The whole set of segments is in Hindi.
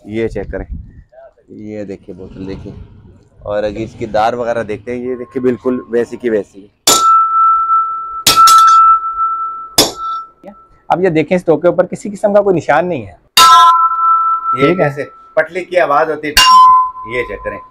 ये चेक करें, ये देखिए बोतल देखिए, और अगर इसकी दार वगैरह देखते हैं, ये देखिए बिल्कुल वैसी की वैसी है। अब ये देखें स्टोव के ऊपर किसी किस्म का कोई निशान नहीं है। ये कैसे पटली की आवाज होती है, ये चेक करें,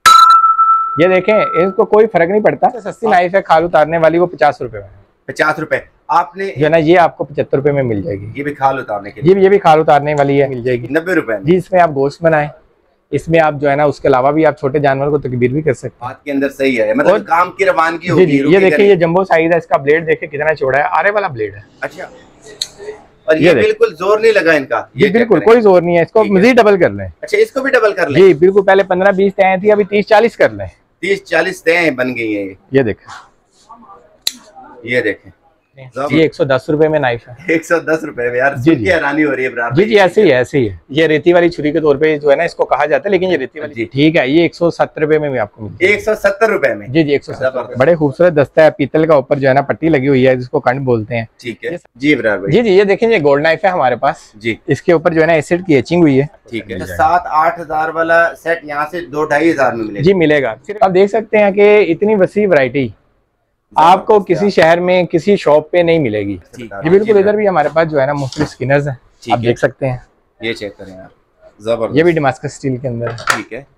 ये देखें इसको कोई फर्क नहीं पड़ता। सस्ती नाइफ है खाल उतारने वाली, वो 50 रुपए में। 50 रुपए आपने जो है ना, ये आपको 75 रुपए में मिल जाएगी। ये भी खाल उतारने के लिए, ये भी खाल उतारने वाली है, मिल जाएगी 90 रुपए में। जी, इसमें आप गोश्त बनाए, इसमें आप जो है ना उसके अलावा भी आप छोटे जानवर को तकबीर भी कर सकते हैं। हाथ के अंदर सही है, मतलब काम की रवानगी जी होगी। जी, ये देखिए ये जंबो साइज है, इसका ब्लेड देखिए कितना चौड़ा है, आरे वाला ब्लेड है। अच्छा, और ये बिल्कुल जोर नहीं लगा इनका, ये बिल्कुल कोई जोर नहीं है, इसको मजीद डबल कर लें। अच्छा, इसको भी डबल कर लें? जी बिल्कुल, पहले 15-20 तय थी, अभी 30-40 कर लें। 30-40 तय बन गई है। ये देखें, ये देखें, ये 110 रुपए में नाइफ है। 110 रुपए में यार, सुन के हैरानी हो रही है ब्रार। जी जी, ऐसे ही है, ऐसे ही है। ये रेती वाली छुरी के तौर पे जो है ना इसको कहा जाता है, लेकिन ये रेती वाली ठीक है। ये 170 रुपए में भी आपको मिलती है। 170 रुपए में? जी जी, 170। बड़े खूबसूरत दस्ता है पीतल का, ऊपर जो है ना पट्टी लगी हुई है, जिसको कंड बोलते हैं। ठीक है जी ब्रार भाई। जी जी, ये देखें, ये गोल्ड नाइफ है हमारे पास जी। इसके ऊपर जो है ना एसिड की एचिंग हुई है। ठीक है, 7-8 हजार वाला सेट यहाँ से 2-2.5 हजार में मिलेगा? जी मिलेगा। आप देख सकते हैं कि इतनी वसी वैरायटी आपको किसी शहर में किसी शॉप पे नहीं मिलेगी। ये बिल्कुल, इधर भी हमारे पास जो है ना मुख्तलिफ स्किनर्स हैं, आप देख सकते हैं। ये चेक करें यार, जबरदस्त। ये भी डमास्कस स्टील के अंदर। ठीक है।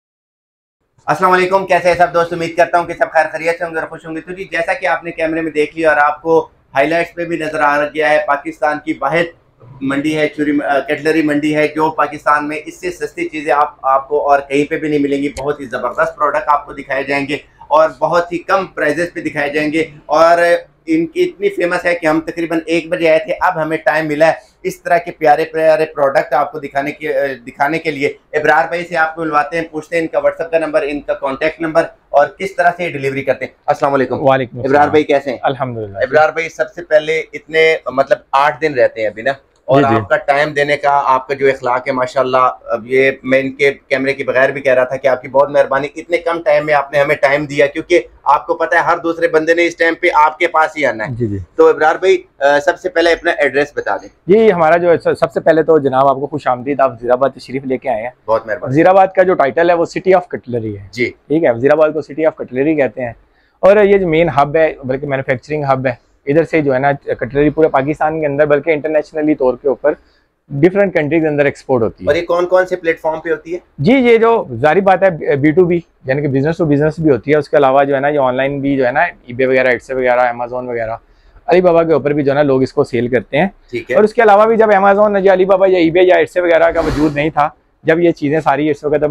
अस्सलाम वालेकुम, कैसे हैं सब दोस्त? उम्मीद करता हूं कि सब खैर खैरियत से होंगे और खुश होंगे। तो जी, जैसा कि आपने कैमरे में देख लिया और आपको हाईलाइट्स पे भी नजर आ गया है, पाकिस्तान की वाहिद मंडी है, छुरी कटलरी मंडी है, जो पाकिस्तान में इससे सस्ती चीज़ें आपको और कहीं पे भी नहीं मिलेंगी। बहुत ही ज़बरदस्त प्रोडक्ट आपको दिखाए जाएंगे और बहुत ही कम प्राइजेस पे दिखाए जाएंगे। और इनकी इतनी फेमस है कि हम तकरीबन 1 बजे आए थे, अब हमें टाइम मिला है इस तरह के प्यारे प्यारे प्रोडक्ट आपको दिखाने के लिए। इब्रार भाई से आपको मिलवाते हैं, पूछते हैं इनका व्हाट्सएप का नंबर, इनका कॉन्टैक्ट नंबर और किस तरह से डिलीवरी करते हैं। अस्सलाम वालेकुम। वालेकुम। इब्रार भाई कैसे हैं? अल्हम्दुलिल्लाह। इब्रार भाई, सबसे पहले इतने मतलब 8 दिन रहते हैं अभी ना, और आपका टाइम देने का, आपका जो इखलाक है माशाल्लाह, अब ये मैं इनके कैमरे के बगैर भी कह रहा था कि आपकी बहुत मेहरबानी, इतने कम टाइम में आपने हमें टाइम दिया, क्योंकि आपको पता है हर दूसरे बंदे ने इस टाइम पे आपके पास ही आना है। जी जी। तो इब्रार भाई सबसे पहले अपना एड्रेस बता दें। जी, हमारा जो सबसे पहले तो जनाब आपको खुशामदीद, आप वज़ीराबाद तशरीफ लेके आए हैं, बहुत मेहरबानी। वज़ीराबाद का जो टाइटल है वो सिटी ऑफ कटलरी है जी, ठीक है। वज़ीराबाद को सिटी ऑफ कटलरी कहते हैं, और ये जो मेन हब है, बल्कि मैन्युफैक्चरिंग हब है, इधर से जो है ना कटलरी पूरे पाकिस्तान के अंदर बल्कि इंटरनेशनली तौर के ऊपर डिफरेंट कंट्रीज के अंदर एक्सपोर्ट होती है। और ये कौन कौन से प्लेटफॉर्म पे होती है? जी, ये जो जारी बात है B2B यानी कि बिजनेस टू बिजनेस भी होती है, उसके अलावा जो है ना ये ऑनलाइन भी जो है ना eBay वगैरह, एडसे वगैरह, अमेजोन वगैरह, अलीबाबा के ऊपर भी जो है ना लोग इसको सेल करते हैं। ठीक है। और उसके अलावा भी जब अमेजोन या अलीबाबा या eBay या एडसे वगैरह का वजूद नहीं था, जब ये चीज़ें सारी इस वक्त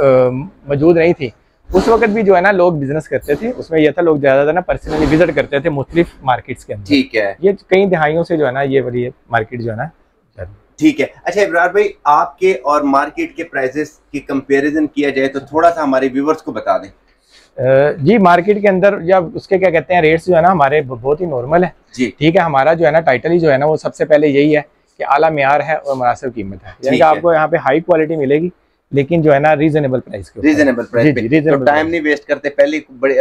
मौजूद नहीं थी, उस वक्त भी जो है ना लोग बिजनेस करते थे। उसमें यह था लोग ज़्यादा ना पर्सनली विजिट करते थे मुख्तलिफ मार्केट्स के अंदर। ठीक है। ये कई दिहाइयों से जो है ना ये वाली मार्केट जो है ना। ठीक है। अच्छा इब्रार भाई, आपके और मार्केट के प्राइसेस की कंपैरिजन किया जाए तो थोड़ा सा हमारे व्यूवर्स को बता दें। जी, मार्केट के अंदर या उसके क्या कहते हैं रेट्स जो है ना हमारे बहुत ही नॉर्मल है जी, ठीक है। हमारा जो है ना टाइटल ही जो है ना वो सबसे पहले यही है कि आला मेयार है और मुनासिब कीमत है, यानी कि आपको यहाँ पे हाई क्वालिटी मिलेगी, लेकिन जो है ना रीजनेबल प्राइस के। रीजनेबल प्राइस पे, तो टाइम नहीं वेस्ट करते, पहले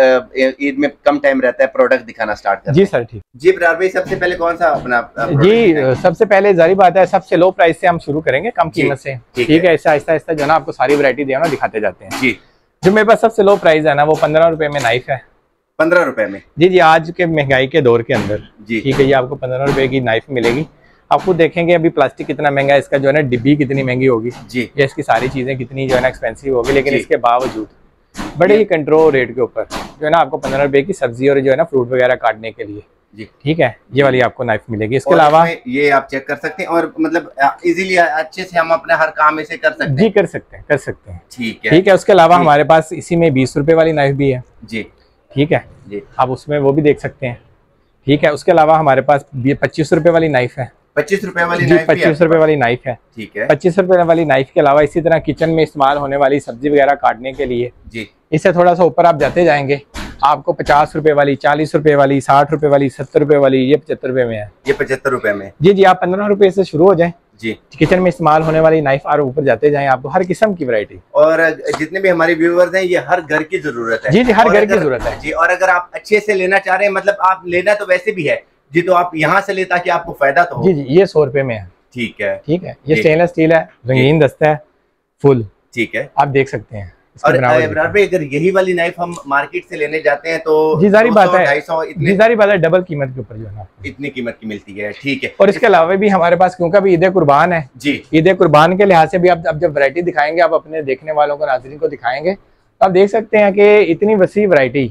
ईद में कम टाइम रहता है, प्रोडक्ट दिखाना स्टार्ट करते हैं। जी सर, ठीक। जी इब्रार भाई, सबसे पहले कौन सा अपना जी, सबसे पहले जारी बात है सबसे लो प्राइस से हम शुरू करेंगे, कम कीमत से, ठीक है। ऐसा आहिस्ता आहिस्ता जो है ना आपको सारी वैरायटी जो है ना दिखाते जाते हैं जी। जो मेरे पास सबसे लो प्राइस है ना वो 15 रुपए में नाइफ है। 15 रुपए में? जी जी, आज के महंगाई के दौर के अंदर जी, ठीक है, ये आपको 15 रुपए की नाइफ मिलेगी। आप खुद देखेंगे अभी प्लास्टिक कितना महंगा है, इसका जो है ना डिब्बी कितनी महंगी होगी जी, या इसकी सारी चीजें कितनी जो है ना एक्सपेंसिव होगी, लेकिन इसके बावजूद बड़े ही कंट्रोल रेट के ऊपर जो है ना आपको 15 रुपए की सब्जी और जो है ना फ्रूट वगैरह काटने के लिए जी, ठीक है, ये वाली आपको नाइफ मिलेगी। इसके अलावा ये आप चेक कर सकते हैं और मतलब इजीली अच्छे से हम अपना हर काम इसे कर सकते हैं जी, कर सकते हैं, ठीक है, ठीक है। उसके अलावा हमारे पास इसी में 20 रुपए वाली नाइफ भी है जी, ठीक है जी, आप उसमें वो भी देख सकते हैं, ठीक है। उसके अलावा हमारे पास 25 रुपए वाली नाइफ है। 25 रुपए वाली जी, 25 रुपए वाली नाइफ है, ठीक है। 25 रुपए वाली नाइफ के अलावा इसी तरह किचन में इस्तेमाल होने वाली सब्जी वगैरह काटने के लिए जी, इससे थोड़ा सा ऊपर आप जाते जाएंगे, आपको 50 रुपए वाली, 40 रुपए वाली, 60 रुपए वाली, 70 रुपए वाली, ये 75 रुपए में है। ये 75 रुपए में? जी जी, आप 15 रुपए से शुरू हो जाए जी, किचन में इस्तेमाल होने वाली नाइफ, और ऊपर जाते जाएं आपको हर किस्म की वैरायटी। और जितने भी हमारे व्यूअर्स हैं, ये हर घर की जरूरत है। जी जी, हर घर की जरूरत है जी। और अगर आप अच्छे से लेना चाह रहे हैं, मतलब आप लेना तो वैसे भी है जी, तो आप यहाँ से ले ताकि आपको फायदा तो हो। जी जी, ये 100 रुपए में है, ठीक है, ठीक है। ये स्टेनलेस स्टील है, रंगीन दस्ता है, फुल। ठीक है, आप देख सकते हैं। और इब्रार भाई अगर यही वाली नाइफ हम मार्केट से लेने जाते हैं तो जी जारी बात है, 200-250 जी जारी बात है, डबल कीमत के ऊपर जो है ना इतनी कीमत की मिलती है। ठीक है, और इसके अलावा भी हमारे पास, क्योंकि अभी ईद कुर्बान है जी, ईद कुर्बान के लिहाज से भी आप अब जब वैरायटी दिखाएंगे, आप अपने देखने वालों को, नाज़रीन को दिखाएंगे, तो आप देख सकते हैं कि इतनी वसी वैरायटी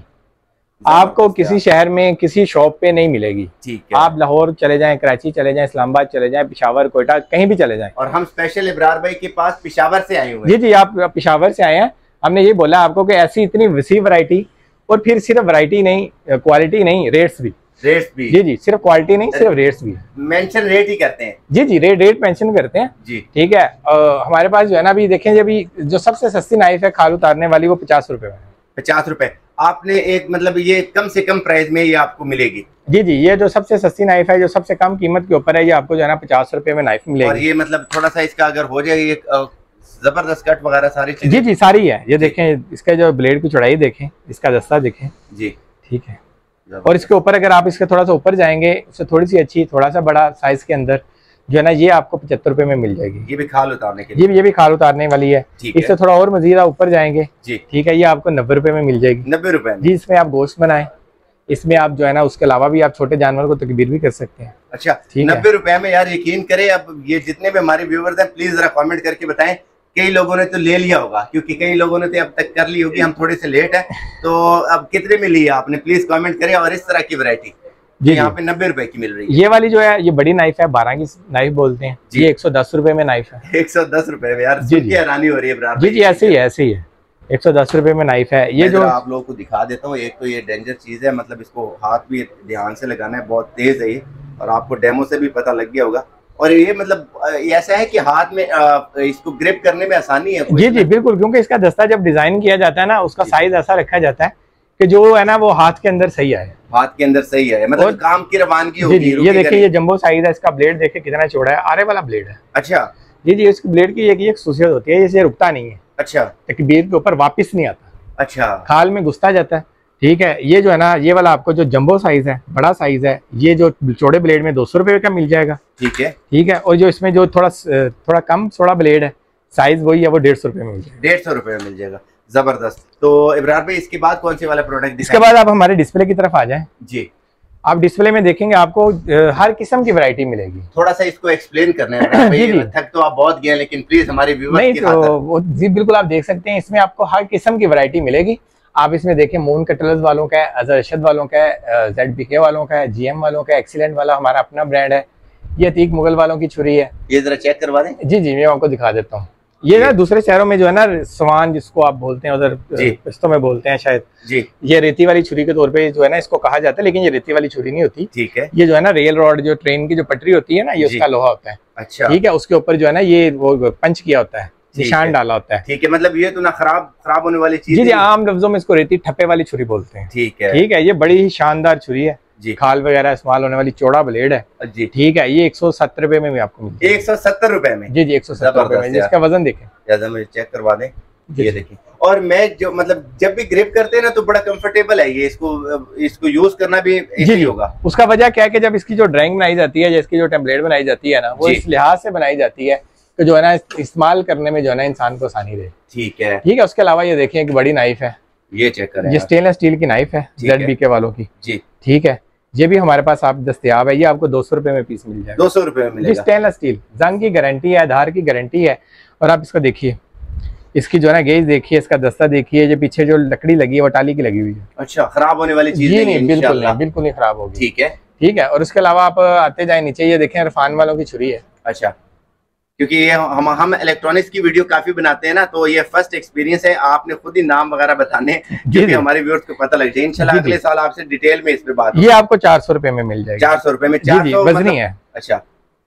आपको किसी शहर में किसी शॉप पे नहीं मिलेगी। ठीक है, आप लाहौर चले जाएं, कराची चले जाएं, इस्लामाबाद चले जाएं, पेशावर, कोयटा, कहीं भी चले जाएं। और हम स्पेशल इब्रार भाई के पास पेशावर से आए हुए हैं। जी, आप पेशावर से आए हैं। हमने ये बोला आपको कि ऐसी इतनी वसी वैरायटी, और फिर सिर्फ वैरायटी नहीं, क्वालिटी नहीं, रेट्स भी। जी, सिर्फ क्वालिटी नहीं, सिर्फ रेट्स भी। मेंशन रेट ही करते हैं। जी, रेट मेंशन करते हैं जी। ठीक है, हमारे पास जो है ना, अभी देखें, अभी जो सबसे सस्ती नाइफ है खाल उतारने वाली, वो 50 रुपए में। 50 रुपए आपने एक, मतलब ये कम से कम प्राइस में ये आपको मिलेगी। जी, ये जो सबसे सस्ती नाइफ है, जो सबसे कम कीमत के ऊपर है, ये आपको जो है ना 50 रुपए में नाइफ मिलेगी। और ये मतलब थोड़ा सा इसका अगर हो जाए, ये जबरदस्त कट वगैरह सारी चीजें। जी, सारी है। ये देखें, इसका जो ब्लेड की चौड़ाई देखें, इसका दस्ता देखें। जी, ठीक है। और इसके ऊपर अगर आप इसके थोड़ा सा ऊपर जाएंगे, उससे थोड़ी सी अच्छी, थोड़ा सा बड़ा साइज के अंदर जो है ना, ये आपको 75 रुपए में मिल जाएगी। ये भी खाल उतारने के लिए। ये भी खाल उतारने वाली है। इससे थोड़ा और मजीद ऊपर जाएंगे जी, ठीक है, ये आपको 90 रुपए में मिल जाएगी। 90 रुपए जी। इसमें आप गोश्त बनाए, इसमें आप जो है ना, उसके अलावा भी आप छोटे जानवर को तकबीर भी कर सकते हैं। अच्छा, 90 रुपए में यार, यकीन करें। अब ये जितने भी हमारे व्यूवर्स हैं, प्लीज जरा कमेंट करके बताएं। कई लोगों ने तो ले लिया होगा, क्योंकि कई लोगों ने तो अब तक कर ली होगी, हम थोड़े से लेट है। तो अब कितने में लिया आपने, प्लीज कमेंट करें। और इस तरह की वैरायटी जी यहाँ पे 90 रुपए की मिल रही है। ये वाली जो है, ये बड़ी नाइफ है, 12 की नाइफ बोलते हैं। ये 110 रुपए में नाइफ है। 110 रुपए में यार, सुन के हैरानी हो रही है। जी, ऐसे ही है। 110 रुपए में नाइफ है। ये जो आप लोगों को दिखा देता हूँ। एक तो ये डेंजर चीज है, मतलब इसको हाथ भी ध्यान से लगाना है, बहुत तेज है ये, और आपको डेमो से भी पता लग गया होगा। और ये मतलब ऐसा है कि हाथ में इसको ग्रिप करने में आसानी है। जी, बिल्कुल, क्योंकि इसका दस्ता जब डिजाइन किया जाता है ना, उसका साइज ऐसा रखा जाता है कि जो है ना, वो हाथ के अंदर सही आए। हाथ के अंदर सही है, मतलब काम की रवानगी होगी। जी, ये देखिए, ये जंबो साइज है। इसका ब्लेड देखिए कितना चौड़ा है, आरे वाला ब्लेड है। अच्छा। जी, इस ब्लेड की एक खासियत होती है, ये रुकता नहीं है। अच्छा। तकबीर के ऊपर वापस नहीं आता। अच्छा। खाल में घुसता जाता है। ठीक है, ये जो है ना, ये वाला आपको जो जंबो साइज है, बड़ा साइज है, ये जो चौड़े ब्लेड में 200 रुपए का मिल जाएगा। ठीक है, और जो इसमें जो थोड़ा कम चौड़ा ब्लेड है, साइज वही है, वो 150 रुपए में मिल जाएगा। 150 रुपए में मिल जाएगा। जबरदस्त। तो इब्रार भाई, इसके बाद कौन से वाला प्रोडक्ट? इसके बाद आप हमारे डिस्प्ले की तरफ आ जाएं। जी। आप डिस्प्ले में देखेंगे, आपको हर किस्म की वैरायटी मिलेगी। थोड़ा सा इसको एक्सप्लेन करना है। जी, थक तो आप बहुत गए, लेकिन प्लीज हमारे व्यूअर्स की खातिर। जी बिल्कुल, आप देख सकते हैं, इसमें आपको हर किस्म की वैरायटी मिलेगी। आप इसमें देखें, मून कटलर्स वालों का है, अजहर अरशद वालों का है, ZBK वालों का है, GM वालों का, एक्सीलेंट वाला हमारा अपना ब्रांड है। ये अतीक मुगल वालों की छुरी है। ये जरा चेक करवा दें। जी, मैं आपको दिखा देता हूँ। ये ना दूसरे शहरों में जो है ना, सवान जिसको आप बोलते हैं, उधर पिस्तों में बोलते हैं शायद जी, ये रेती वाली छुरी के तौर पे जो है ना, इसको कहा जाता है, लेकिन ये रेती वाली छुरी नहीं होती। ठीक है। ये जो है ना, रेल रोड, जो ट्रेन की जो पटरी होती है ना, ये उसका लोहा होता है। अच्छा। ठीक है, उसके ऊपर जो है ना, ये वो पंच किया होता है, निशान डाला होता है। ठीक है, मतलब ये तो ना खराब होने वाली चीज। जी, आम लफ्जों में इसको रेती ठप्पे वाली छुरी बोलते हैं। ठीक है। ठीक है, ये बड़ी ही शानदार छुरी है जी, खाल वगैरह इस्तेमाल होने वाली, चौड़ा ब्लेड है जी। ठीक है, ये 170 रुपए में भी आपको मिलती है। 170 रुपए में? जी, 170 रुपए में। जिसका वजन देखें, चेक करवा दें। ये देखिए, और मैं जो मतलब जब भी ग्रिप करते हैं ना, तो बड़ा कंफर्टेबल है ये, इसको यूज करना भी इजी होगा। उसका वजह क्या है कि जब इसकी जो ड्राइंग बनाई जाती है, जिसकी जो टेम्पलेट बनाई जाती है ना, वो इस लिहाज से बनाई जाती है कि जो है ना, इस्तेमाल करने में जो है ना, इंसान को आसानी रहे। ठीक है। ठीक है, उसके अलावा ये देखिए, एक बड़ी नाइफ है, ये चेक करें, ये स्टेनलेस स्टील की नाइफ है, ZBK वालों की जी। ठीक है, ये भी हमारे पास आप दस्तयाब है। ये आपको 200 रुपए में पीस मिल जाएगा। 200 रुपए में मिलेगा। स्टेनलेस स्टील, जंग की गारंटी है, आधार की गारंटी है। और आप इसको देखिए, इसकी जो है ना गेज देखिए, इसका दस्ता देखिए, जो पीछे जो लकड़ी लगी है, वो टाली की लगी हुई है। अच्छा, खराब होने वाली चीज नहीं, बिल्कुल नहीं खराब होगी। ठीक है। ठीक है, और उसके अलावा आप आते जाए नीचे, ये देखें, इरफान वालों की छुरी है। अच्छा, क्योंकि ये हम इलेक्ट्रॉनिक्स की वीडियो काफी बनाते हैं ना, तो ये फर्स्ट एक्सपीरियंस है। आपने खुद ही नाम वगैरह बताने, क्योंकि हमारे व्यूअर्स को पता लग जाए। इंशाल्लाह अगले साल आपसे डिटेल में इस पे बात। ये आपको 400 रुपए में मिल जाएगी। 400 रुपए में? 400 वजनी है। अच्छा,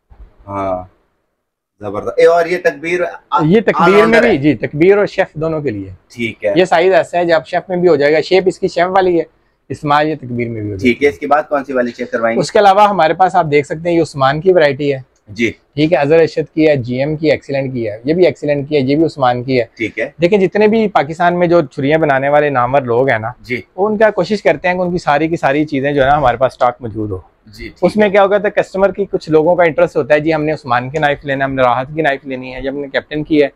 हाँ, जबरदस्त। और ये तकबीर में भी जी, तकबीर और शेफ दोनों के लिए। ठीक है। ये साइज ऐसा है, जब शेफ में भी हो जाएगा। शेप इसकी शेफ वाली है, इस्तेमाल ये तकबीर में भी हो जाएगा। ठीक है, इसके बाद कौन सी वाली चेक करवाएंगे? उसके अलावा हमारे पास आप देख सकते हैं, ये उस्मान की वैरायटी है जी। ठीक है, अजहर अरशद की है, GM की, एक्सीलेंट की है, ये भी एक्सीलेंट की है, ये भी उस्मान की है। ठीक है। देखिए, जितने भी पाकिस्तान में जो छुरियां बनाने वाले नामवर लोग हैं ना जी, वो उनका कोशिश करते हैं कि उनकी सारी की सारी चीजें जो है ना, हमारे पास स्टॉक मौजूद हो जी। उसमें क्या होगा, तो कस्टमर की, कुछ लोगों का इंटरेस्ट होता है जी, हमने उस्मान की नाइफ लेना है, हमने राहत की नाइफ लेनी है, जब हमने कैप्टन की है,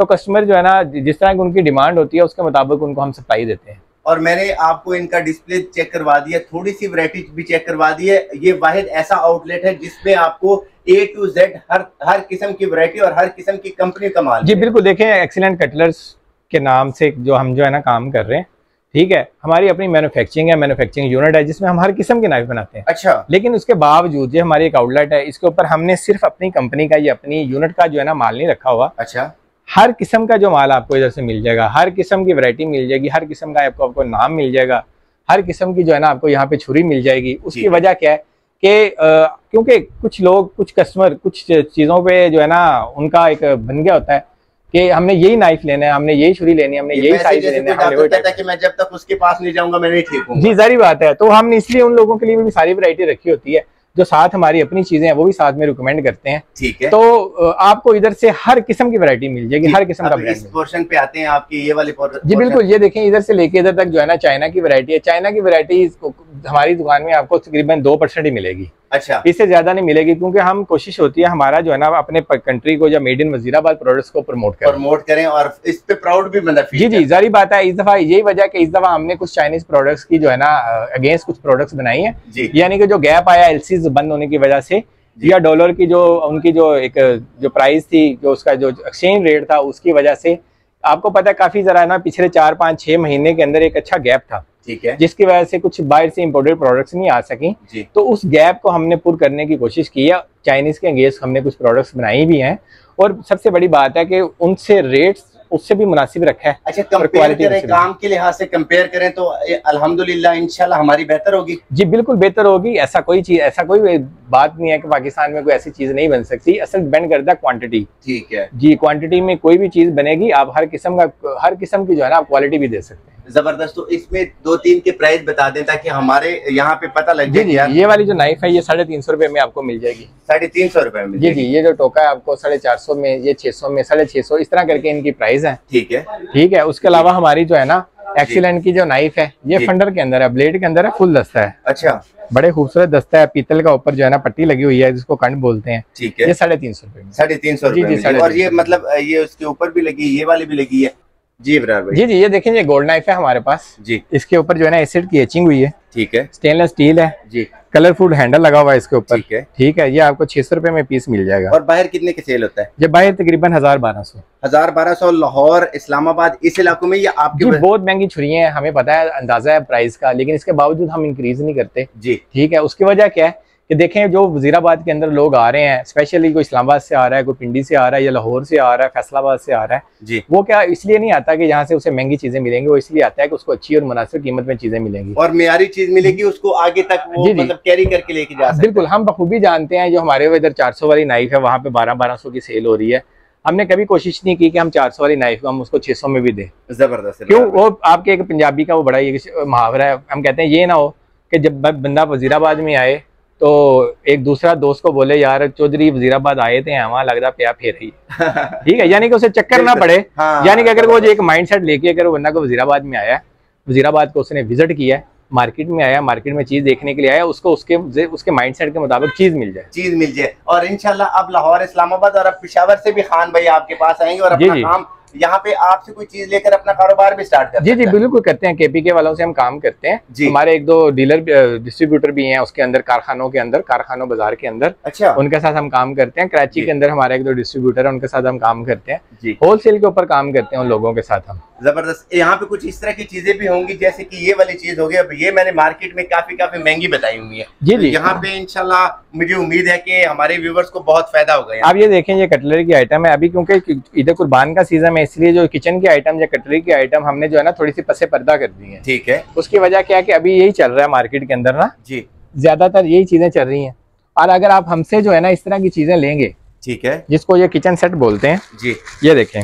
तो कस्टमर जो है ना जिस तरह की उनकी डिमांड होती है उसके मुताबिक उनको हम सप्लाई देते हैं। और मैंने आपको इनका डिस्प्ले चेक करवा दिया, थोड़ी सी वैरायटी भी चेक करवा दी है। ये वाहिद ऐसा आउटलेट है जिसमें आपको A to Z हर किस्म की वैरायटी और हर किस्म की कंपनी का माल। जी बिल्कुल, देखें एक्सीलेंट कटलर्स के नाम से जो हम जो है ना काम कर रहे हैं, ठीक है। हमारी अपनी मैन्युफैक्चरिंग है, मैन्युफैक्चरिंग यूनिट है जिसमें हम हर किस्म के नाइफ बनाते हैं। अच्छा। लेकिन उसके बावजूद ये हमारी एक आउटलेट है, इसके ऊपर हमने सिर्फ अपनी कंपनी का, ये अपनी यूनिट का जो है ना माल नहीं रखा हुआ। अच्छा। हर किस्म का जो माल आपको इधर से मिल जाएगा, हर किस्म की वैरायटी मिल जाएगी, हर किस्म का आपको नाम मिल जाएगा, हर किस्म की जो है ना आपको यहाँ पे छुरी मिल जाएगी। उसकी वजह क्या है कि क्योंकि कुछ लोग, कुछ कस्टमर कुछ चीज़ों पे जो है ना उनका एक बन गया होता है कि हमने यही नाइफ लेना है, हमने यही छुरी लेनी है, हमने यही साइज लेना है, कि मैं जब तक उसके पास नहीं जाऊंगा मैं नहीं ठीक हूँ। जी जारी बात है। तो हमने इसलिए उन लोगों के लिए भी सारी वैरायटी रखी होती है, जो साथ हमारी अपनी चीजें हैं वो भी साथ में रिकमेंड करते हैं। ठीक है। तो आपको इधर से हर किस्म की वैरायटी मिल जाएगी, हर किस्म का ब्रांड। इस पोर्शन पे आते हैं आपकी ये वाली पोर्शन। जी बिल्कुल, ये देखें इधर से लेके इधर तक जो है ना चाइना की वैरायटी है। चाइना की वैरायटी हमारी दुकान में आपको तकरीबन 2% ही मिलेगी। अच्छा। इससे ज्यादा नहीं मिलेगी, क्योंकि हम कोशिश होती है हमारा जो है ना अपने कंट्री को या मेड इन वजीराबाद प्रोडक्ट्स को प्रमोट करें और इस पे प्राउड भी बंदा फील। जी जी जारी बात है। इस दफा यही वजह कि इस दफा हमने कुछ चाइनीज प्रोडक्ट्स की जो है ना अगेंस्ट कुछ प्रोडक्ट्स बनाई है, यानी कि जो गैप आया एलसीज बंद होने की वजह से, या डॉलर की जो उनकी जो एक जो प्राइस थी, जो उसका जो एक्सचेंज रेट था उसकी वजह से, आपको पता है काफी जरा ना पिछले 4, 5, 6 महीने के अंदर एक अच्छा गैप था। ठीक है। जिसकी वजह से कुछ बाहर से इंपोर्टेड प्रोडक्ट्स नहीं आ सकी। तो उस गैप को हमने पूरा करने की कोशिश की है। चाइनीज के अगेंस्ट हमने कुछ प्रोडक्ट्स बनाई भी हैं, और सबसे बड़ी बात है कि उनसे रेट्स उससे भी मुनासिब रखा है। अच्छा, कंपेयर करें, काम के लिहाज से कंपेयर करें तो अल्हम्दुलिल्लाह इंशाल्लाह हमारी बेहतर होगी। जी बिल्कुल बेहतर होगी। ऐसा कोई बात नहीं है कि पाकिस्तान में कोई ऐसी चीज नहीं बन सकती। असल डिपेंड करता है क्वांटिटी। ठीक है जी, क्वांटिटी में कोई भी चीज बनेगी, आप हर किस्म की जो है ना आप क्वालिटी भी दे सकते हैं। जबरदस्त। तो इसमें 2-3 के प्राइस बता दें ताकि हमारे यहाँ पे पता लग जाए। ये वाली जो नाइफ है ये 350 रुपए में आपको मिल जाएगी। 350 रुपए में? जी जी। ये जो टोका है आपको 450 में, ये 600 में, 650, इस तरह करके इनकी प्राइस है। ठीक है। ठीक है। उसके अलावा हमारी जो है ना एक्सीलेंट की जो नाइफ है, ये फंडर के अंदर है, ब्लेड के अंदर है, फुल दस्ता है। अच्छा। बड़े खूबसूरत दस्ता है, पीतल का ऊपर जो है ना पट्टी लगी हुई है जिसको कंड बोलते हैं। ठीक है। ये 350 रुपए में। 350 रुपए। और ये मतलब ये उसके ऊपर भी लगी, ये वाली भी लगी है? जी बराबर। जी जी। ये देखें, ये गोल्ड नाइफ है हमारे पास जी। इसके ऊपर जो है ना एसिड की एचिंग हुई है। ठीक है। स्टेनलेस स्टील है जी। कलरफुल हैंडल लगा हुआ है इसके ऊपर। ठीक है। ठीक है। ये आपको 600 रुपए में पीस मिल जाएगा। और बाहर कितने के सेल होता है? ये बाहर तकरीबन 1000-1200। 1000-1200 लाहौर, इस्लामाबाद, इस इलाकों में? या आपकी बहुत महंगी छुरियां हैं, हमें पता है, अंदाजा है प्राइस का, लेकिन इसके बावजूद हम इंक्रीज नहीं करते जी। ठीक है। उसकी वजह क्या है कि देखें जो वजीराबाद के अंदर लोग आ रहे हैं, स्पेशली कोई इस्लामाबाद से आ रहा है, कोई पिंडी से आ रहा है, या लाहौर से आ रहा है, फैसलाबाद से आ रहा है जी, वो क्या इसलिए नहीं आता कि यहाँ से उसे महंगी चीजें मिलेंगी, वो इसलिए आता है कि उसको अच्छी और मुनासिब कीमत में चीजें मिलेंगी और मेयारी चीज मिलेगी, उसको आगे तक वो मतलब कैरी करके लेके जा सकते हैं। बिल्कुल, हम बखूबी जानते हैं। जो हमारे इधर 400 वाली नाइफ है वहाँ पे 1200 की सेल हो रही है। हमने कभी कोशिश नहीं की कि हम 400 वाली नाइफ को हम उसको 600 में भी दें। जबरदस्त। क्यों? वो आपके एक पंजाबी का वो बड़ा मुहावरा है, हम कहते हैं ये ना हो कि जब बंदा वजीराबाद में आए तो एक दूसरा दोस्त को बोले यार चौधरी वजीराबाद आए थे, वहां लगता प्या फेर ही ठीक है, यानी कि उसे चक्कर ना पड़े। हाँ, यानी कि अगर वो एक माइंडसेट लेके अगर वो बंदा को वजीराबाद में आया, वजीराबाद को उसने विजिट किया है, मार्केट में आया, मार्केट में चीज देखने के लिए आया, उसको उसके माइंडसेट के मुताबिक चीज मिल जाए। और इंशाल्लाह अब लाहौर, इस्लामाबाद और अब पेशावर से भी खान भाई आपके पास आएंगे और अपना काम यहाँ पे आपसे कोई चीज लेकर अपना कारोबार भी स्टार्ट करते हैं। जी बिल्कुल करते हैं। केपीके वालों से हम काम करते हैं। हमारे 1-2 डीलर डिस्ट्रीब्यूटर भी हैं उसके अंदर, कारखानों बाजार के अंदर। अच्छा। उनके साथ हम काम करते हैं। कराची के अंदर हमारे 1-2 डिस्ट्रीब्यूटर है, उनके साथ हम काम करते हैं। होलसेल के ऊपर काम करते हैं उन लोगों के साथ हम। जबरदस्त। यहाँ पे कुछ इस तरह की चीजें भी होंगी जैसे कि ये वाली चीज हो गई, अब ये मैंने मार्केट में काफी महंगी बताई हुई है। जी जी। यहाँ पे इंशाल्लाह मुझे उम्मीद है कि हमारे व्यूवर्स को बहुत फायदा होगा। आप ये देखें, ये कटलरी की आइटम है अभी, क्योंकि इधर कुर्बान का सीजन है, इसलिए जो किचन की आइटम या कटलरी की आइटम हमने जो है ना थोड़ी सी पसे पर्दा कर दी है। ठीक है। उसकी वजह क्या है कि अभी यही चल रहा है मार्केट के अंदर ना जी, ज्यादातर यही चीजें चल रही हैं। और अगर आप हमसे जो है ना इस तरह की चीजें लेंगे, ठीक है, जिसको ये किचन सेट बोलते हैं जी, ये देखें,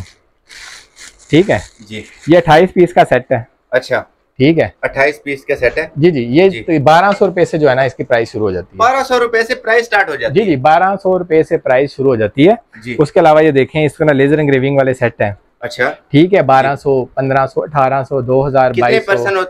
ठीक है जी, ये 28 पीस का सेट है। अच्छा, ठीक है, 28 पीस का सेट है जी जी। ये 1200 रुपए से जो है ना इसकी प्राइस शुरू हो जाती है। 1200 रुपए से प्राइस स्टार्ट हो जाती है? जी जी, 1200 रुपए से प्राइस शुरू हो जाती है जी। उसके अलावा ये देखें, इसको ना लेजर एंग्रेविंग वाले सेट है। अच्छा, ठीक है, 1200, 1500, 1800, 2000, 2200 होता है।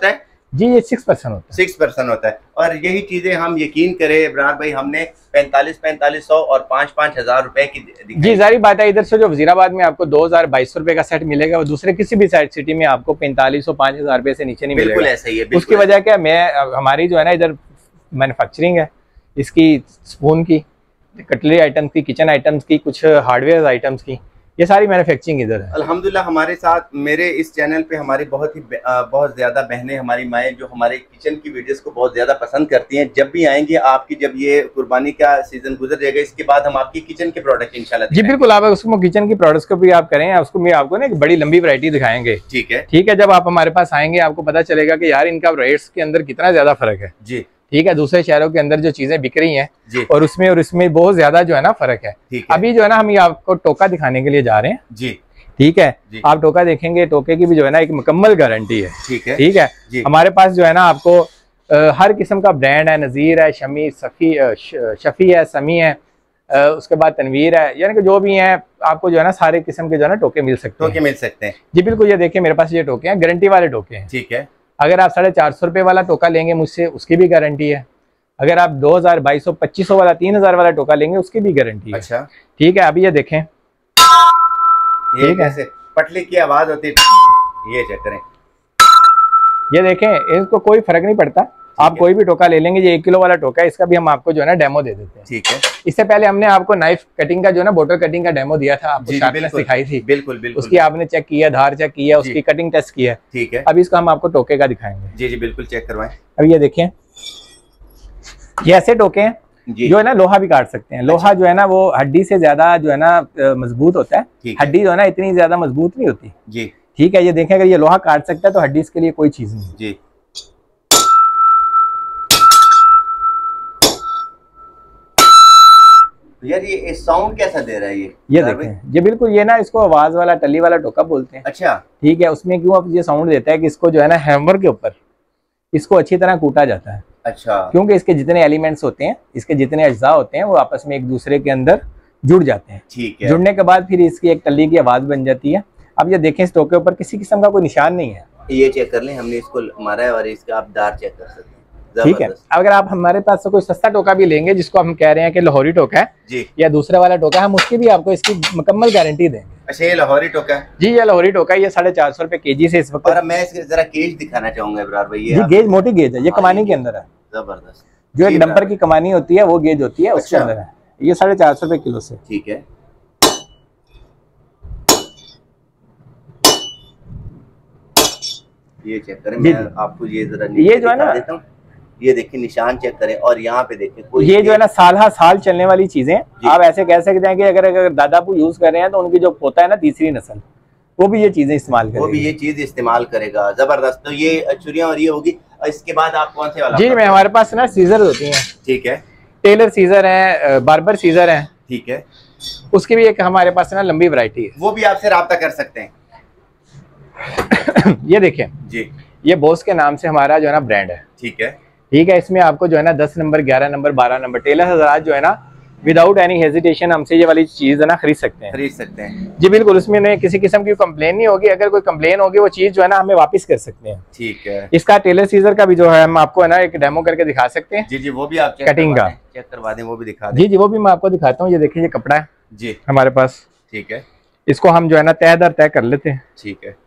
जी ये 6% होता है, 6% होता है। और यही चीजें हम यकीन करें इब्रार भाई, हमने 4500 और 5,000 रुपए की जी जारी बात है। इधर से जो वजीराबाद में आपको 2,200 रुपए का सेट मिलेगा, वो दूसरे किसी भी साइड सिटी में आपको 4500 5,000 रुपए से नीचे नहीं मिलेगा। बिल्कुल ऐसा ही है। उसकी वजह क्या, मैं हमारी जो है ना इधर मैन्युफैक्चरिंग है इसकी, स्पून की, कटलरी आइटम्स की, किचन आइटम्स की, कुछ हार्डवेयर आइटम्स की, ये सारी मैन्युफैक्चरिंग इधर है। अल्हम्दुलिल्लाह हमारे साथ, मेरे इस चैनल पे हमारी बहुत ज़्यादा बहनें, हमारी माएँ जो हमारे किचन की वीडियोस को बहुत ज़्यादा पसंद करती हैं। जब भी आएंगी आपकी, जब ये कुर्बानी का सीजन गुजर जाएगा, इसके बाद हम आपकी किचन के प्रोडक्ट इंशाल्लाह जी बिल्कुल, आप उसको किचन की प्रोडक्ट्स को भी आप करें, उसको भी आपको ना एक बड़ी लंबी वैरायटी दिखाएंगे। ठीक है, ठीक है। जब आप हमारे पास आएंगे आपको पता चलेगा कि यार इनका रेट्स के अंदर कितना ज्यादा फर्क है। जी ठीक है, दूसरे शहरों के अंदर जो चीजें बिक रही हैं और उसमें बहुत ज्यादा जो है ना फर्क है। अभी जो है ना हम ये आपको टोका दिखाने के लिए जा रहे हैं। जी ठीक है, आप टोका देखेंगे, टोके की भी जो है ना एक मुकम्मल गारंटी है। ठीक है, ठीक है। हमारे पास जो है ना आपको हर किस्म का ब्रांड है, नज़ीर है, शमी, शफी है, समी है, उसके बाद तनवीर है, यानी कि जो भी हैं आपको जो है ना सारे किस्म के जो है ना टोके मिल सकते हैं। जी बिल्कुल, ये देखिए मेरे पास ये टोके हैं, गारंटी वाले टोके हैं। ठीक है। अगर आप 450 रुपये वाला टोका लेंगे मुझसे, उसकी भी गारंटी है। अगर आप 2000, 2200, 2500 वाला, 3000 वाला टोका लेंगे, उसकी भी गारंटी है। अच्छा, ठीक है। अभी ये देखें, ये कैसे पटली की आवाज होती है, ये चेक करें, ये देखें, इसको कोई फर्क नहीं पड़ता। आप कोई भी टोका ले लेंगे, ये 1 किलो वाला टोका है, इसका भी हम आपको जो है ना डेमो दे देते हैं। ठीक है। इससे पहले हमने आपको नाइफ कटिंग का जो है ना बोटल कटिंग का डेमो दिया था, आपको शार्पनेस सिखाई थी। बिल्कुल बिल्कुल, उसकी आपने चेक किया, धार चेक किया, उसकी कटिंग टेस्ट किया। ठीक है। अब इसका हम आपको टोके का दिखाएंगे। जी जी बिल्कुल, चेक करवाएं। अब ये देखें, ये ऐसे टोके हैं जो है ना लोहा भी काट सकते हैं। लोहा जो है ना वो हड्डी से ज्यादा जो है ना मजबूत होता है। हड्डी जो है ना इतनी ज्यादा मजबूत नहीं होती। जी ठीक है। ये देखें, अगर ये लोहा काट सकता है तो हड्डी के लिए कोई चीज नहीं। जी यार ये साउंड कैसा दे रहा है ये देखें, ये बिल्कुल, ये ना इसको आवाज वाला टली वाला टोका बोलते हैं। अच्छा ठीक है। उसमें क्यों अब ये साउंड देता है कि इसको जो है ना हैमर के ऊपर इसको अच्छी तरह कूटा जाता है। अच्छा। क्योंकि इसके जितने एलिमेंट्स होते हैं, इसके जितने अज्जा होते हैं, वो आपस में एक दूसरे के अंदर जुड़ जाते हैं। ठीक है। जुड़ने के बाद फिर इसकी एक टल्ली की आवाज बन जाती है। अब ये देखें, इस टोके ऊपर किसी किस्म का कोई निशान नहीं है। ये चेक कर लें, हमने इसको मारा है और इसका आप दार चेक कर सकते हैं। ठीक है। अगर आप हमारे पास से कोई सस्ता टोका भी लेंगे, जिसको हम कह रहे हैं कि लाहौरी टोका है जी, या दूसरा वाला टोका है, हम उसकी भी आपको इसकी मुकम्मल गारंटी देंगे। अच्छा, ये लाहौरी टोका है जी, ये लाहौरी टोका है, ये 450 रुपए केजी से इस वक्त। और मैं इसके जरा गेज दिखाना चाहूंगा इब्रार भाई। ये गेज मोटी गेज है, ये कमानी के अंदर है। जबरदस्त, जो एक डंपर की कमानी होती है वो गेज होती है, उसके अंदर है। ये 450 रुपए किलो से। ठीक है। ये चेक करें, मैं आपको ये जरा ये जो है ना देता हूँ। ये देखिए निशान चेक करें, और यहाँ पे देखिए ये जो है ना साल चलने वाली चीजें। आप ऐसे कह सकते हैं कि अगर दादापू यूज कर रहे हैं तो उनकी जो पोता है ना, तीसरी नस्ल, वो भी ये चीजें इस्तेमाल करेगा, वो भी ये चीज इस्तेमाल करेगा। जबरदस्त। तो ये छुरियां और ये होगी। और इसके बाद आप कौन से वाला? जी मैं, हमारे पास ना सीजर होती हैं। ठीक है। टेलर सीजर है, बार्बर सीजर है। ठीक है। उसकी भी एक हमारे पास ना लंबी वैरायटी है, वो भी आपसे राब्ता कर सकते हैं। ये देखिए जी, ये बोस के नाम से हमारा जो है ना ब्रांड है। ठीक है। ठीक है। इसमें आपको जो है ना 10 नंबर, 11 नंबर, 12 नंबर टेलर हजरात जो है ना विदाउट एनी हेजिटेशन हमसे ये वाली चीज है ना खरीद सकते हैं। जी बिल्कुल, उसमें नहीं किसी किस्म की कंप्लेन नहीं होगी। अगर कोई कंप्लेन होगी, वो चीज जो है ना हमें वापस कर सकते हैं। ठीक है। इसका टेलर सीजर का भी जो है हम आपको है ना एक डेमो करके दिखा सकते हैं। जी जी, वो भी आप कटिंग का चेक करवा दें, वो भी दिखा दें। जी जी, वो भी मैं आपको दिखाता हूँ। ये देखिए, ये कपड़ा है जी हमारे पास। ठीक है। इसको हम जो है ना तय दर तय कर लेते हैं। ठीक है।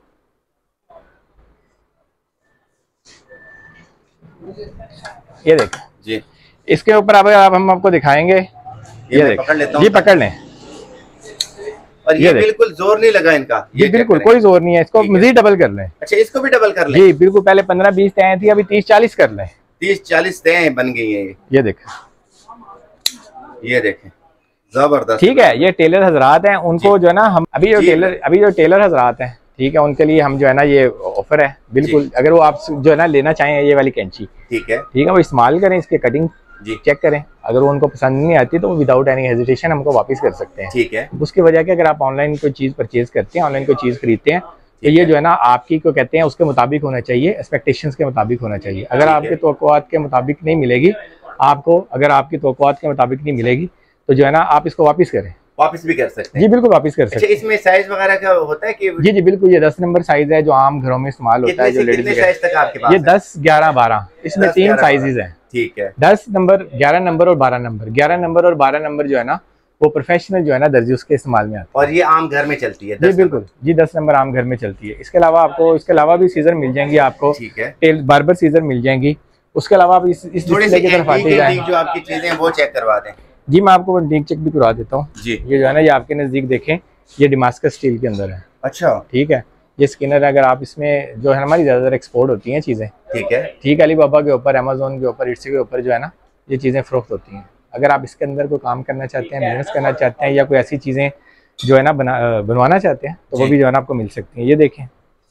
ये देखें जी, इसके ऊपर अब हम आपको दिखाएंगे। ये पकड़ लेता हूं। ये पकड़ लें। और ये बिल्कुल जोर नहीं लगा इनका। ये बिल्कुल कोई जोर नहीं है। इसको मजीद डबल कर लें। अच्छा, इसको भी डबल कर लें? जी बिल्कुल, पहले 15-20 तय थी, अभी 30-40 कर लें। 30-40 तय बन गई है। ये देखें, ये देखें, जबरदस्त। ठीक है। ये टेलर हजरात हैं, उनको जो है ना हम अभी जो टेलर हजरात हैं, ठीक है, उनके लिए हम जो है ना ये ऑफर है बिल्कुल। अगर वो आप जो है ना लेना चाहें ये वाली कैंची, ठीक है, वो इस्तेमाल करें, इसकी कटिंग चेक करें। अगर वो उनको पसंद नहीं आती तो वो विदाउट एनी हेजिटेशन हमको वापस कर सकते हैं। ठीक है। उसकी वजह क्या, अगर आप ऑनलाइन कोई चीज़ परचेज करते हैं, ऑनलाइन कोई चीज़ खरीदते हैं, तो ये जो है ना आपकी को कहते हैं उसके मुताबिक होना चाहिए, एक्सपेक्टेशंस के मुताबिक होना चाहिए। अगर आपके तवक्कुआत के मुताबिक नहीं मिलेगी आपको, अगर आपकी तवक्कुआत के मुताबिक नहीं मिलेगी तो जो है ना आप इसको वापस करें। वापस भी कर सकते हैं? जी बिल्कुल वापस कर सकते हैं। इसमें साइज वगैरह का होता है कि? जी बिल्कुल, ये 10 नंबर साइज है जो आम घरों में इस्तेमाल होता है, जो लेडीज साइज तक आपके पास? ये 10, 11, 12 इसमें 3 साइजेस हैं। ठीक है। 10 नंबर, 11 नंबर और 12 नंबर। 11 नंबर और 12 नंबर जो है ना वो प्रोफेशनल जो है ना दर्जी उसके इस्तेमाल में आता है। और ये आम घर में चलती है? जी बिल्कुल जी, 10 नंबर आम घर में चलती है। इसके अलावा आपको इसके अलावा भी सीजर मिल जाएंगी आपको। ठीक है। टेल बार्बर सीजर मिल जाएंगी। उसके अलावा आप इस डिस्प्ले की तरफ आते जाएं, जो आपकी चीजें वो चेक करवा दें। जी मैं आपको नीक चेक भी करवा देता हूँ जी। ये जो है ना ये आपके नजदीक देखें, ये डेमास्कस स्टील के अंदर है। अच्छा ठीक है। ये स्किनर अगर आप इसमें जो है हमारी ज्यादातर एक्सपोर्ट होती हैं चीजें। ठीक है। ठीक है, अलीबाबा के ऊपर, अमेजोन के ऊपर, इट्स के ऊपर जो है ना ये चीजें फरोख्त होती हैं। अगर आप इसके अंदर कोई काम करना चाहते हैं, बिजनेस करना चाहते हैं या कोई ऐसी चीजें जो है ना बनवाना चाहते हैं तो वो भी जो है ना आपको मिल सकती हैं। ये देखें,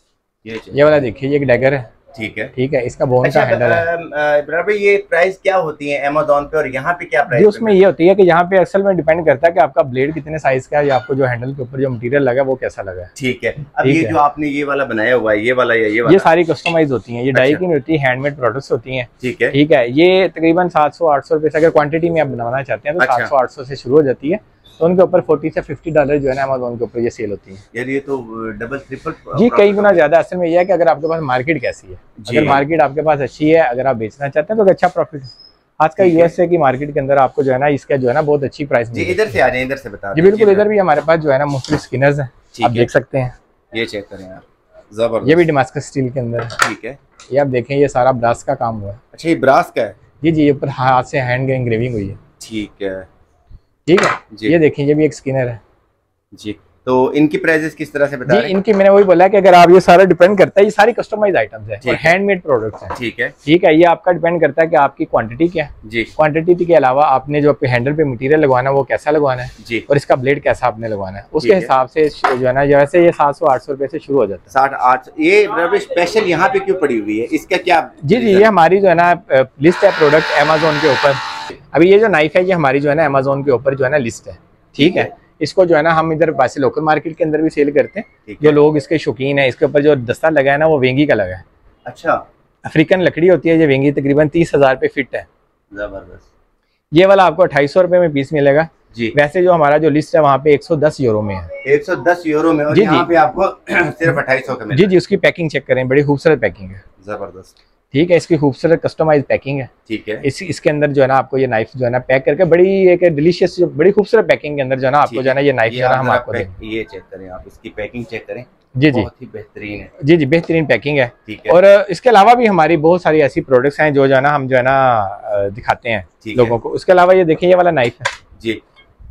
ये वाला देखिए, ये एक डैगर है। ठीक है। ठीक है, इसका बोन का हैंडल है। ये प्राइस क्या होती है अमेज़न पे और यहाँ पे क्या प्राइस? उसमें ये होती है कि यहाँ पे असल में डिपेंड करता है कि आपका ब्लेड कितने साइज का है या आपको जो हैंडल के ऊपर जो मटेरियल लगा वो कैसा लगा है। ठीक है। अब ये जो आपने ये वाला बनाया हुआ है, ये वाला या ये वाला, ये सारी कस्टमाइज होती हैं। ये डाई की नहीं होती, हैंडमेड प्रोडक्ट्स होती हैं। ठीक है। ठीक है। ये तकरीबन 700-800 रुपए से अगर क्वांटिटी में आप बनवाना चाहते हैं तो 700-800 से शुरू हो जाती है। तो उनके ऊपर $40 से $50 जो है ना अमेज़न के ऊपर ये सेल होती है। यार ये तो डबल ट्रिपल जी कई गुना ज्यादा। असल में यह है कि अगर आपके पास मार्केट कैसी है, अगर मार्केट आपके पास अच्छी है, अगर आप बेचना चाहते हैं तो अच्छा प्रॉफिट है। आज का यूएसए की मार्केट के अंदर आपको जो है ना इसका जो है ना बहुत अच्छी प्राइस मिलेगी। इधर से आ जाए, इधर से बता। जी बिल्कुल, इधर भी हमारे पास जो है ना मुख्तलिफ स्किनर्स हैं, आप देख सकते हैं। ये चेक करें यार, जबरदस्त। ये भी डेमास्कस स्टील के अंदर है। ठीक है। ये आप देखें, ये सारा ब्रास का काम हुआ है। अच्छा, ये ब्रास का है? जी जी, ये ऊपर हाथ से हैंड एंग्रेविंग हुई है। ठीक है। ठीक है। ये देखिए, ये भी एक स्किनर है जी। तो इनकी प्राइसेस किस तरह से बता रहे हैं? इनकी मैंने वही बोला कि अगर आप ये सारा डिपेंड करता है, ये सारी कस्टमाइज आइटम्स है और हैंडमेड प्रोडक्ट्स हैं। ठीक है। ठीक है। ये आपका डिपेंड करता है कि आपकी क्वांटिटी क्या है जी। क्वांटिटी के अलावा आपने जो हैंडल पे मटेरियल लगवाना है वो कैसा लगवाना है जी, और इसका ब्लेड कैसा आपने लगवाना है उसके हिसाब से जो है ना वैसे ये 700-800 रुपए से शुरू हो जाता है। 700-800। ये स्पेशल यहाँ पे क्यों पड़ी हुई है, इसका क्या? जी, ये हमारी जो है ना लिस्ट है प्रोडक्ट अमेज़न के ऊपर। अभी ये जो नाइफ है ये हमारी जो है ना अमेज़न के ऊपर जो है ना लिस्ट है। ठीक है। इसको जो है ना हम इधर वैसे लोकल मार्केट के अंदर भी सेल करते हैं। जो लोग इसके शौकीन है, इसके ऊपर जो दस्ता लगा है ना वो वेंगी का लगा है। अच्छा। अफ्रीकन लकड़ी होती है ये वेंगी, तकरीबन 30,000 पे फिट है। जबरदस्त। ये वाला आपको 250 रुपए में पीस मिलेगा जी। वैसे जो हमारा जो लिस्ट है वहाँ पे 110 यूरो में है। 110 यूरो में, और जी यहाँ पे आपको सिर्फ 2800 का जी। उसकी पैकिंग चेक करें, बड़ी खूबसूरत पैकिंग है। जबरदस्त। ठीक है। इसकी खूबसूरत कस्टमाइज पैकिंग है। ठीक है। इसके अंदर जो है ना आपको ये नाइफ जो है ना पैक करके बड़ी एक डिलीशियस बड़ी खूबसूरत पैकिंग के अंदर जो है ना आपको जो है ना ये नाइफ जो है हम आपको देंगे। ये चेक करें आप, इसकी पैकिंग चेक करें। जी जी, बहुत ही बेहतरीन है। जी जी, बेहतरीन पैकिंग है। ठीक है। और इसके अलावा भी हमारी बहुत सारी ऐसी प्रोडक्ट्स हैं जो है ना हम जो है ना दिखाते हैं लोगों को। उसके अलावा ये देखिए, ये वाला नाइफ है जी,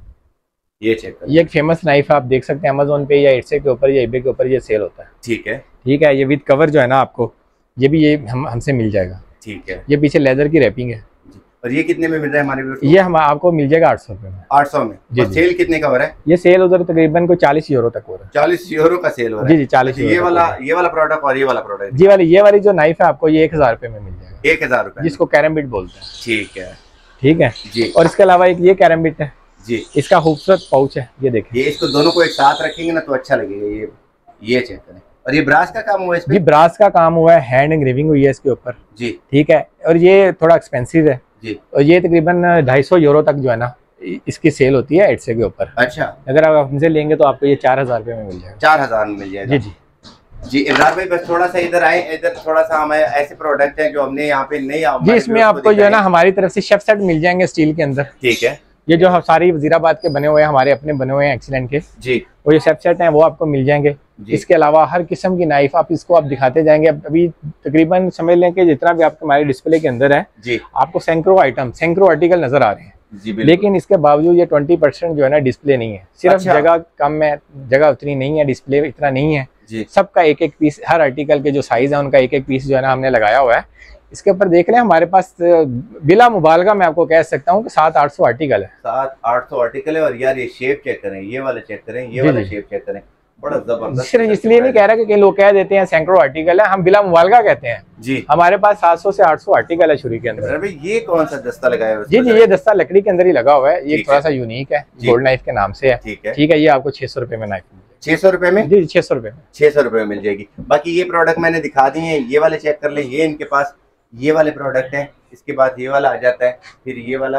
ये चेक करें। ये एक फेमस नाइफ है, आप देख सकते हैं अमेज़न पे या इट्से के ऊपर या ईबे के ऊपर ये सेल होता है। ठीक है। ठीक है। ये विद कवर जो है ना आपको ये भी ये हमसे मिल जाएगा। ठीक है। ये पीछे लेदर की रैपिंग है। और ये कितने में मिल रहा है हमारे व्यूअर्स को? ये हम आपको मिल जाएगा 800 रुपए में। 800 में जी। और सेल कितने का हो रहा है? ये सेल उधर तकरीबन को 40 यूरो तक हो रहा है। 40 यूरो का सेल हो रहा है? जी जी, 40 यूरो। ये वाला प्रोडक्ट और ये वाला प्रोडक्ट जी ये वाली जो नाइफ है आपको ये 1000 रुपए में मिल जाएगा। 1000 रुपए, जिसको कैरमबिट बोलते हैं। ठीक है। ठीक है जी। और इसके अलावा एक ये कैरमबिट है जी, इसका खूबसूरत पाउच है, ये देखिए। ये इसको दोनों को एक साथ रखेंगे ना तो अच्छा लगेगा। ये चेक करें। और ये ब्रास का काम हुआ है इसमें? जी, ब्रास का काम हुआ है, हैंड एंग्रेविंग हुई है इसके ऊपर जी। ठीक है। और ये थोड़ा एक्सपेंसिव है जी, और ये तकरीबन 250 यूरो तक जो है ना इसकी सेल होती है एडसे के ऊपर। अच्छा। अगर आप हमसे लेंगे तो आपको ये 4000 रुपए में मिल जाएगा। 4000 में मिल जाएगा। जी जी जी। इमरान भाई बस थोड़ा सा इधर आए, इधर थोड़ा सा हमें ऐसे प्रोडक्ट हैं जो हमने यहाँ पे नहीं जी, इसमें आपको जो है ना हमारी तरफ से शेफ सेट मिल जाएंगे स्टील के अंदर। ठीक है। ये जो सारी वजीराबाद के बने हुए हैं, हमारे अपने बने हुए हैं एक्सीलेंट के जी, वो जो शेफ सेट हैं वो आपको मिल जाएंगे। इसके अलावा हर किस्म की नाइफ आप इसको आप दिखाते जाएंगे। अभी तकरीबन समझ लें कि जितना भी आपके हमारे डिस्प्ले के अंदर है जी, आपको सैकड़ों आर्टिकल नजर आ रहे हैं जी, लेकिन इसके बावजूद ये 20% जो है ना डिस्प्ले नहीं है। सिर्फ अच्छा। जगह कम है, जगह उतनी नहीं है, डिस्प्ले इतना नहीं है जी। सबका एक एक पीस, हर आर्टिकल के जो साइज है उनका एक एक पीस जो है ना हमने लगाया हुआ है। इसके ऊपर देख लें, हमारे पास बिला मुबालगा मैं आपको कह सकता हूँ कि 700-800 आर्टिकल है। 700-800 आर्टिकल है। और यार ये शेप चेक करें, ये वाला चेक करें, ये वाला शेप चेक करें, बड़ा जबरदस्त। सिर्फ इसलिए नहीं कह रहा कि कई लोग कह देते हैं सैकड़ों आर्टिकल है, हम बिला मुबालगा कहते हैं जी। हमारे पास 700 से 800 आर्टिकल है छुरी के अंदर। ये कौन सा दस्ता लगाया है? जी जी, ये दस्ता लकड़ी के अंदर ही लगा हुआ है। ये थोड़ा सा यूनिक है, गोल्ड नाइफ के नाम से है। ठीक है। ये आपको 600 रुपए में नाइफ 600 रुपए में? जी 600 रुपए में, 600 रुपए में मिल जाएगी। बाकी ये प्रोडक्ट मैंने दिखा दिए हैं, ये वाले चेक कर ले। ये इनके पास ये वाले प्रोडक्ट हैं। इसके बाद ये वाला आ जाता है, फिर ये वाला,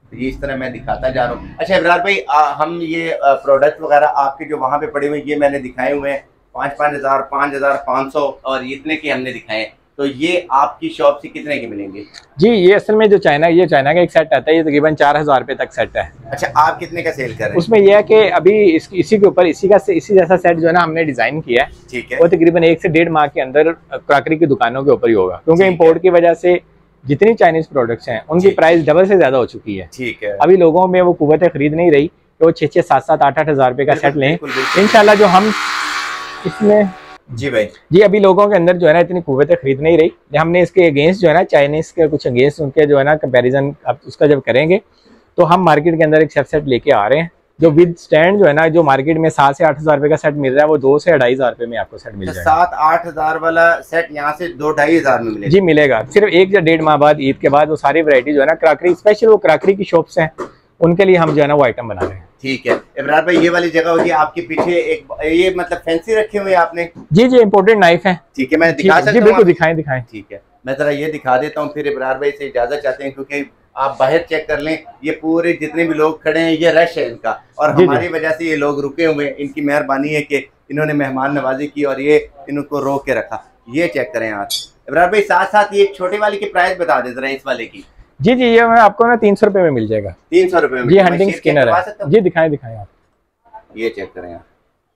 ये इस तरह मैं दिखाता जा रहा हूँ। अच्छा इब्रार भाई, हम ये प्रोडक्ट वगैरह आपके जो वहाँ पे पड़े हुए ये मैंने दिखाए हुए हैं 5,000, 5,500 और इतने के हमने दिखाए हैं, तो ये आपकी शॉप से कितने के मिलेंगे? जी ये असल में जो ये चाइना का एक सेट आता है, ये तकरीबन 4,000 रुपए तक सेट है। अच्छा, आप कितने का सेल कर रहे हैं? उसमें यह है कि अभी इसी के ऊपर इसी जैसा सेट जो है ना हमने डिजाइन किया है, ठीक है, वो तकरीबन 1 से 1.5 माह के अंदर क्रॉकरी की दुकानों के ऊपर ही होगा, क्योंकि इंपोर्ट की वजह से जितनी चाइनीज प्रोडक्ट्स हैं उनकी प्राइस डबल से ज्यादा हो चुकी है। ठीक है, अभी लोगों में वो कुव्वत खरीद नहीं रही कि वो 6-6, 7-7, 8-8 हज़ार रुपए का सेट लें। इंशाल्लाह जो हम इसमें जी भाई जी अभी लोगों के अंदर जो है ना इतनी कुव्वत खरीद नहीं रही, हमने इसके अगेंस्ट जो है ना चाइनीज के कुछ अगेंस्ट उनके जो है ना कंपैरिजन अब उसका जब करेंगे तो हम मार्केट के अंदर एक सेट लेके आ रहे हैं जो विद स्टैंड जो है ना, जो मार्केट में 7 से 8 हज़ार रुपए का सेट मिल रहा है वो 2 से 2.5 हज़ार रुपए में आपको सेट मिल जाएगा। 7-8 हज़ार वाला सेट यहाँ से 2-2.5 हज़ार में मिलेगा? जी मिलेगा, सिर्फ 1 या 1.5 माह बाद, ईद के बाद वो सारी वैरायटी जो है ना क्रॉकरी, स्पेशल वो क्रॉकरी की शॉप्स हैं उनके लिए हम जो है ना वो आइटम बना रहे हैं। ठीक है इब्रार भाई, ये वाली जगह होगी आपके पीछे एक, ये मतलब फैंसी रखे हुए आपने? जी जी इम्पोर्टेड नाइफ है। ठीक है, मैं दिखा सकता हूं? बिल्कुल दिखाएं। ठीक है, मैं जरा ये दिखा देता हूँ, फिर इब्रार भाई से इजाजत चाहते हैं, क्योंकि आप बाहर चेक कर लें, ये पूरे जितने भी लोग खड़े हैं ये रश है इनका, और हमारी वजह से ये लोग रुके हुए हैं। इनकी मेहरबानी है कि इन्होंने मेहमान नवाजी की और ये इनको रोक के रखा। ये चेक करें आप इब्रार भाई, साथ साथ ये छोटे वाले की प्राइस बता दे जरा, इस वाले की। जी जी ये मैं आपको ना 300 रुपए में मिल जाएगा। 300 रुपए में? जी हंटिंग स्किनर है। जी दिखाएं आप, ये चेक करें आप,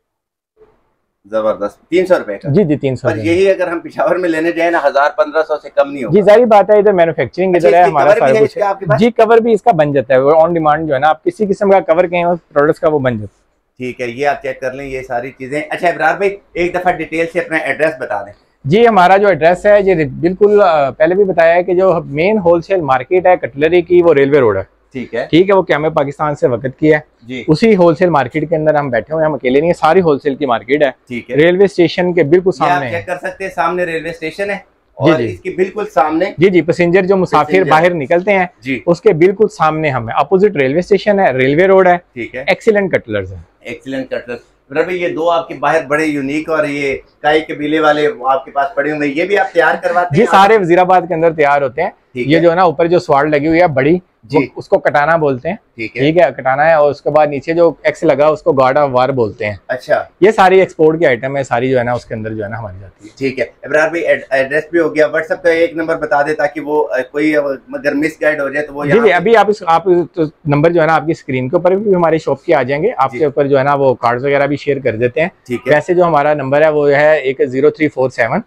जबरदस्त 300 रुपए का। जी 300। और यही अगर हम पिशावर में लेने जाए ना 1000-1500 से कम नहीं होगा। जी जाहिर बात है, इधर मैन्युफैक्चरिंग इधर है हमारा सारा कुछ। जी कवर भी इसका बन जाता है, वो ऑन डिमांड जो है ना, आप किसी किस्म का कवर कहें प्रोडक्ट्स का वो बन जाता है। ठीक है, ये आप चेक कर लें ये सारी चीजें। अच्छा इब्रार भाई, एक दफा डिटेल से अपना एड्रेस बता दें। जी हमारा जो एड्रेस है ये बिल्कुल पहले भी बताया है कि जो मेन होलसेल मार्केट है कटलरी की वो रेलवे रोड है। ठीक है, वो कैमे पाकिस्तान से वक्त की है जी। उसी होलसेल मार्केट के अंदर हम बैठे हुए हैं, हम अकेले नहीं है, सारी होलसेल की मार्केट है। ठीक है, रेलवे स्टेशन के बिल्कुल सामने आप चेक कर सकते हैं, सामने रेलवे स्टेशन है और इसके बिल्कुल सामने जी पैसेंजर जो मुसाफिर बाहर निकलते हैं जी, उसके बिल्कुल सामने हम है, अपोजिट रेलवे स्टेशन है, रेलवे रोड है। ठीक है, एक्सीलेंट कटलर्स है। एक्सीलेंट कटलर्स। रवि, ये दो आपके बाहर बड़े यूनिक और ये काई कबीले वाले आपके पास पड़े हुए, ये भी आप तैयार करवाते हैं? जी सारे वजीराबाद के अंदर तैयार होते हैं। ये जो है ना ऊपर जो स्वाड लगी हुई है बड़ी जी, उसको कटाना बोलते हैं। ठीक है, कटाना है, और उसके बाद नीचे जो एक्स लगा उसको गार्ड ऑफ वार बोलते हैं। अच्छा, ये सारी एक्सपोर्ट की आइटम है, सारी जो है ना उसके अंदर जो है ना हमारी जाती है। ठीक है इब्रार भाई, एड्रेस भी हो गया, व्हाट्सएप का एक नंबर बता दे ताकि वो कोई अगर मिस गाइड हो जाए तो वो जी अभी आप तो नंबर जो है ना आपकी स्क्रीन के ऊपर भी हमारी शॉप के आ जाएंगे, आपके ऊपर जो है ना वो कार्ड वगैरह भी शेयर कर देते हैं। ठीक है, वैसे जो हमारा नंबर है वो है एक 0347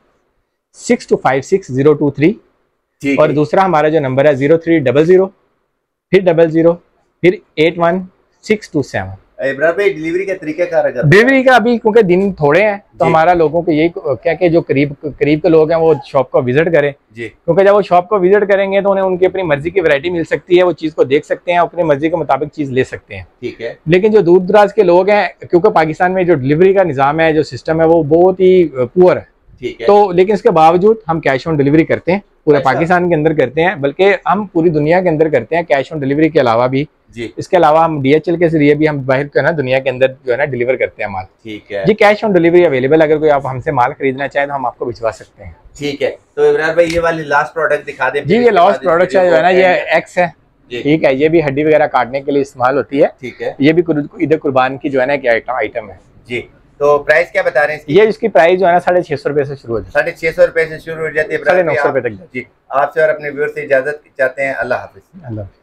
6256 023 और दूसरा हमारा जो नंबर है 0300 फिर 00 फिर 81627। डिलीवरी का तरीका क्या रहेगा? डिलीवरी का अभी क्योंकि दिन थोड़े हैं तो हमारा लोगों को यही क्या कि जो करीब के लोग हैं वो शॉप को विजिट करें जी, क्योंकि जब वो शॉप को विजिट करेंगे तो उन्हें उनकी अपनी मर्जी की वैरायटी मिल सकती है, वो चीज को देख सकते हैं, अपनी मर्जी के मुताबिक चीज ले सकते हैं। ठीक है, लेकिन जो दूर दराज के लोग हैं, क्योंकि पाकिस्तान में जो डिलीवरी का निज़ाम है, जो सिस्टम है, वो बहुत ही पुअर है। ठीक है, तो लेकिन इसके बावजूद हम कैश ऑन डिलीवरी करते हैं, पूरे पाकिस्तान के अंदर करते हैं, बल्कि हम पूरी दुनिया के अंदर करते हैं कैश ऑन डिलीवरी के अलावा भी जी। इसके अलावा हम DHL के जरिए भी हम बाहर जो है ना दुनिया के अंदर जो है ना डिलीवर करते हैं माल। ठीक है जी, कैश ऑन डिलीवरी अवेलेबल, अगर कोई आप हमसे माल खरीदना चाहे तो हम आपको भिजवा सकते हैं। ठीक है, तो इब्रार भाई ये वाली लास्ट प्रोडक्ट दिखा दें जी। ये लास्ट प्रोडक्ट है जो है ना, ये एक्स है। ठीक है, ये भी हड्डी वगैरह काटने के लिए इस्तेमाल होती है। ठीक है, ये भी ईद कुर्बान की जो है ना एक आइटम है जी। तो प्राइस क्या बता रहे हैं इसकी? ये इसकी प्राइस जो है ना 650 रुपए से शुरू हो जाती है। 650 रुपए से शुरू हो जाती है, 950 रुपए तक जी। आपसे और अपने व्यूअर्स से इजाजत चाहते हैं। अल्लाह हाफिज।